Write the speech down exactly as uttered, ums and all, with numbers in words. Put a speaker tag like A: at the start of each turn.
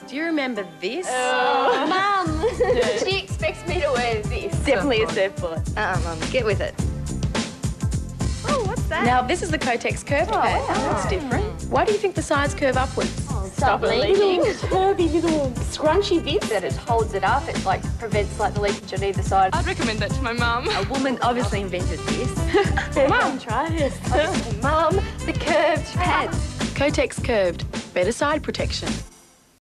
A: Do you remember this?
B: Oh. Mum, she expects me to wear this.
C: Definitely a surfboard.
A: Uh-uh, Mum, get with it.
C: Oh, what's that?
A: Now, this is the Kotex curved
B: Oh,
A: pad.
B: wow.
A: That's different. Why do you think the sides curve upwards?
B: Oh, stop leaking.
C: Curvy little scrunchy bits.
B: That it holds it up. It like prevents like the leakage on either side.
D: I'd recommend that to my mum.
A: A woman obviously invented this.
C: Mum, try this.
B: Mum, the curved pads.
A: Kotex curved. Better side protection.